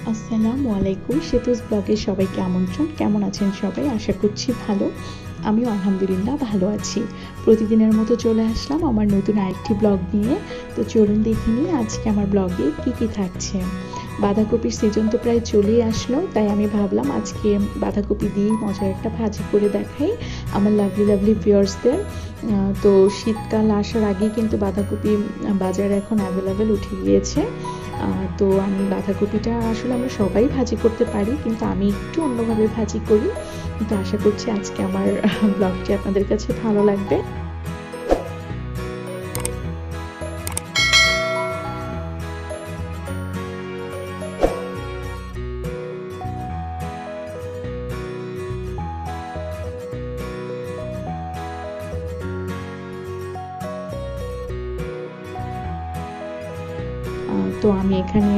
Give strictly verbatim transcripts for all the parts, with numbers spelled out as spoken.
আসসালামু আলাইকুম সেতুস ব্লগে সবাইকে আমন্ত্রণ। কেমন আছেন সবাই? আশা করছি ভালো। আমিও আলহামদুলিল্লাহ ভালো আছি। প্রতিদিনের মতো চলে আসলাম আমার নতুন আরেকটি ব্লগ নিয়ে। তো চলুন দেখে নিই আজকে আমার ব্লগে কি কি থাকছে। বাঁধাকপির সিজন তো প্রায় চলেই আসলো, তাই আমি ভাবলাম আজকে বাঁধাকপি দিয়েই মজার একটা ভাজি করে দেখাই আমার লাভলি লাভলি ভিউয়ার্সদের। তো শীতকাল আসার আগেই কিন্তু বাঁধাকপি বাজারে এখন অ্যাভেলেবেল উঠে গিয়েছে। তো আমি বাঁধাকপিটা আসলে আমরা সবাই ভাজি করতে পারি, কিন্তু আমি একটু অন্যভাবে ভাজি করি। তো আশা করছি আজকে আমার ব্লগটি আপনাদের কাছে ভালো লাগবে। তো আমি এখানে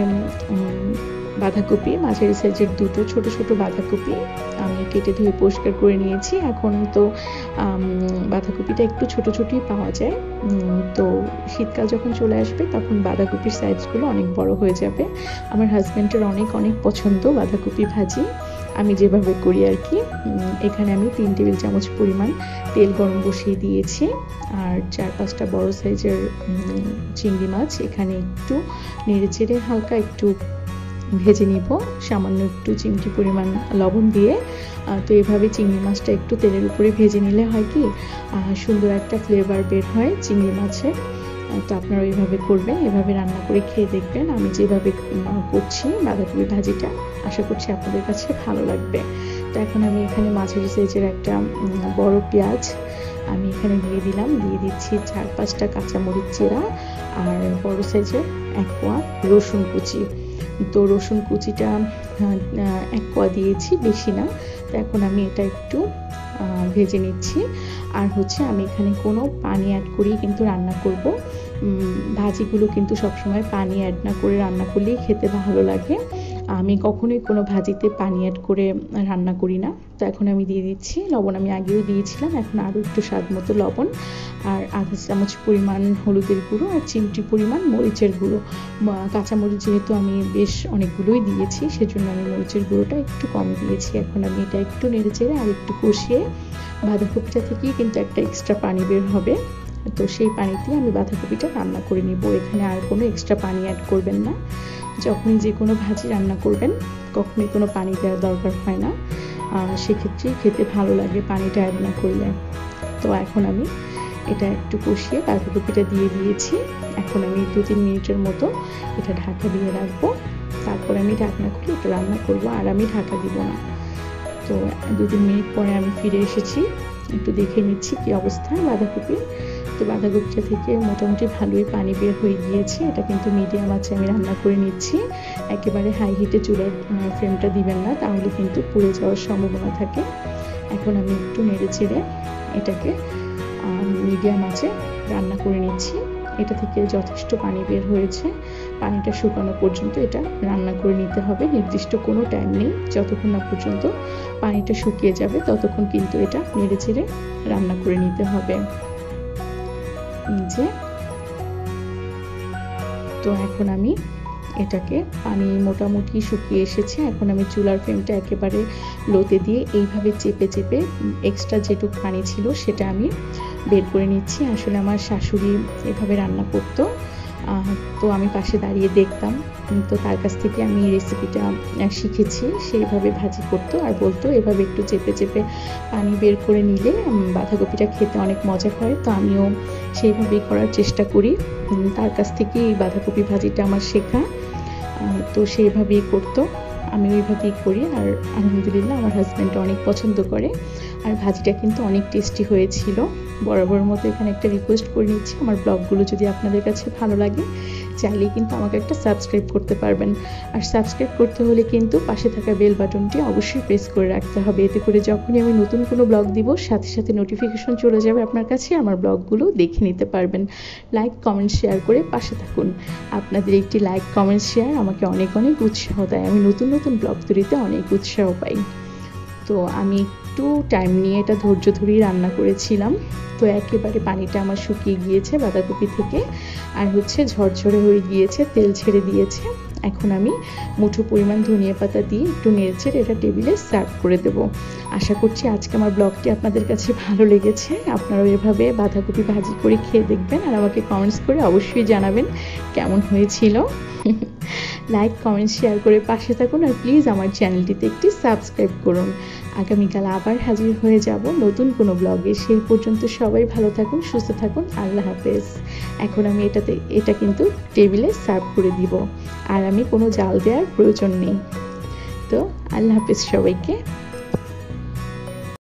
বাঁধাকপি মাঝারি সাইজের দুটো ছোট ছোট বাঁধাকপি আমি কেটে ধুয়ে পরিষ্কার করে নিয়েছি। এখন তো বাঁধাকপিটা একটু ছোট ছোটই পাওয়া যায়, তো শীতকাল যখন চলে আসবে তখন বাঁধাকপির সাইজগুলো অনেক বড় হয়ে যাবে। আমার হাজব্যান্ডের অনেক অনেক পছন্দ বাঁধাকপি ভাজি, আমি যেভাবে করি আর কি। এখানে আমি তিন টেবিল চামচ পরিমাণ তেল গরম বসিয়ে দিয়েছি, আর চার পাঁচটা বড় সাইজের চিংড়ি মাছ এখানে একটু নেড়ে চেড়ে হালকা একটু ভেজে নিব, সামান্য একটু চিমটি পরিমাণ লবণ দিয়ে। তো এভাবে চিংড়ি মাছটা একটু তেলের উপরে ভেজে নিলে হয় কি সুন্দর একটা ফ্লেভার বের হয় চিংড়ি মাছের। তো আপনারা এইভাবে করবেন, এভাবে রান্না করে খেয়ে দেখবেন আমি যেভাবে করছি বাঁধাকপি ভাজিটা। আশা করছি আপনাদের কাছে ভালো লাগবে। তো এখন আমি এখানে মাঝারি সাইজের একটা বড় পেঁয়াজ আমি এখানে দিয়ে দিলাম, দিয়ে দিচ্ছি চার পাঁচটা কাঁচামরিচ চেরা, আর বড় সাইজের এক কোয়া রসুন কুচি। তো রসুন কুচিটা এক কোয়া দিয়েছি, বেশি না। তো এখন আমি এটা একটু ভেজে নিচ্ছি। আর হচ্ছে আমি এখানে কোনো পানি অ্যাড করেই কিন্তু রান্না করব। ভাজিগুলো কিন্তু সবসময় পানি অ্যাড না করে রান্না করলেই খেতে ভালো লাগে। আমি কখনোই কোনো ভাজিতে পানি অ্যাড করে রান্না করি না। তো এখন আমি দিয়ে দিচ্ছি লবণ, আমি আগেও দিয়েছিলাম, এখন আরও একটু স্বাদ মতো লবণ, আর আধা চামচ পরিমাণ হলুদের গুঁড়ো, আর চিমটি পরিমাণ মরিচের গুঁড়ো। কাঁচামরিচ যেহেতু আমি বেশ অনেকগুলোই দিয়েছি, সেজন্য আমি মরিচের গুঁড়োটা একটু কম দিয়েছি। এখন আমি এটা একটু নেড়ে চেড়ে আর একটু কষিয়ে, বাঁধাকপিটা থেকেই কিন্তু একটা এক্সট্রা পানি বের হবে, তো সেই পানিতে আমি বাঁধাকপিটা রান্না করে নিব। এখানে আর কোনো এক্সট্রা পানি অ্যাড করবেন না। যখনই যে কোনো ভাজি রান্না করবেন কখনোই কোনো পানি দেওয়ার দরকার হয় না, সেক্ষেত্রে খেতে ভালো লাগে পানিটা অ্যাড না করলে। তো এখন আমি এটা একটু কষিয়ে বাঁধাকপিটা দিয়ে দিয়েছি। এখন আমি দু তিন মিনিটের মতো এটা ঢাকা দিয়ে রাখবো, তারপর আমি ঢাকনা খুলে এটা রান্না করব, আর আমি ঢাকা দিব না। তো দু তিন মিনিট পরে আমি ফিরে এসেছি, একটু দেখে নিচ্ছি কি অবস্থা বাঁধাকপির। তো বাঁধাকপিটা থেকে মোটামুটি ভালোই পানি বের হয়ে গিয়েছে। এটা কিন্তু মিডিয়াম আছে আমি রান্না করে নিচ্ছি, একেবারে হাই হিটে চুলার ফ্লেমটা দিবেন না, তাহলে কিন্তু পুড়ে যাওয়ার সম্ভাবনা থাকে। এখন আমি একটু নেড়ে চেড়ে এটাকে মিডিয়াম আছে রান্না করে নিচ্ছি। এটা থেকে যথেষ্ট পানি বের হয়েছে, পানিটা শুকানো পর্যন্ত এটা রান্না করে নিতে হবে। নির্দিষ্ট কোনো টাইম নেই, যতক্ষণ না পর্যন্ত পানিটা শুকিয়ে যাবে ততক্ষণ কিন্তু এটা নেড়ে চেড়ে রান্না করে নিতে হবে। যে তো এখন আমি এটাকে পানি মোটামুটি শুকিয়ে এসেছে, এখন আমি চুলার ফ্লেমটা একেবারে লোতে দিয়ে এইভাবে চেপে চেপে এক্সট্রা যেটুকু পানি ছিল সেটা আমি বের করে নিচ্ছি। আসলে আমার শাশুড়ি এভাবে রান্না করতো, তো আমি পাশে দাঁড়িয়ে দেখতাম, তো তার কাছ থেকে আমি এই রেসিপিটা শিখেছি। সেইভাবে ভাজি করতো আর বলতো এভাবে একটু চেপে চেপে পানি বের করে নিলে বাঁধাকপিটা খেতে অনেক মজা হয়। তো আমিও সেইভাবেই করার চেষ্টা করি, তার কাছ থেকে এই বাঁধাকপি ভাজিটা আমার শেখা। তো সেইভাবেই করতো, আমি ওইভাবেই করি, আর আলহামদুলিল্লাহ আমার হাজব্যান্ড অনেক পছন্দ করে। আর ভাজিটা কিন্তু অনেক টেস্টি হয়েছিল। বরাবর মতো এখানে একটা রিকোয়েস্ট করে নিচ্ছি, আমার ব্লগগুলো যদি আপনাদের কাছে ভালো লাগে চাইলেই কিন্তু আমাকে একটা সাবস্ক্রাইব করতে পারবেন। আর সাবস্ক্রাইব করতে হলে কিন্তু পাশে থাকা বেল বাটনটি অবশ্যই প্রেস করে রাখতে হবে, এতে করে যখনই আমি নতুন কোনো ব্লগ দিব সাথে সাথে নোটিফিকেশন চলে যাবে আপনার কাছে, আমার ব্লগগুলো দেখে নিতে পারবেন। লাইক কমেন্ট শেয়ার করে পাশে থাকুন, আপনাদের একটি লাইক কমেন্ট শেয়ার আমাকে অনেক অনেক উৎসাহ দেয়, আমি নতুন নতুন ব্লগ তৈরিতে অনেক উৎসাহ পাই। তো আমি একটু টাইম নিয়ে এটা ধৈর্য ধরেই রান্না করেছিলাম। তো একেবারে পানিটা আমার শুকিয়ে গিয়েছে বাঁধাকপি থেকে, আর হচ্ছে ঝরঝরে হয়ে গিয়েছে, তেল ছেড়ে দিয়েছে। এখন আমি মুঠো পরিমাণ ধনিয়া পাতা দিয়ে একটু নেড়েচেড়ে এটা টেবিলে সার্ভ করে দেব। আশা করছি আজকে আমার ব্লগটি আপনাদের কাছে ভালো লেগেছে। আপনারাও এভাবে বাঁধাকপি ভাজি করে খেয়ে দেখবেন আর আমাকে কমেন্টস করে অবশ্যই জানাবেন কেমন হয়েছিল। লাইক কমেন্ট শেয়ার করে পাশে থাকুন আর প্লিজ আমার চ্যানেলটিতে একটি সাবস্ক্রাইব করুন। আগামীকাল আবার হাজির হয়ে যাব নতুন কোনো ব্লগে। সেই পর্যন্ত সবাই ভালো থাকুন, সুস্থ থাকুন। আল্লাহ হাফেজ। এখন আমি এটাতে এটা কিন্তু টেবিলে সার্ভ করে দিব আর আমি কোনো জাল দেওয়ার প্রয়োজন নেই। তো আল্লাহ হাফেজ সবাইকে।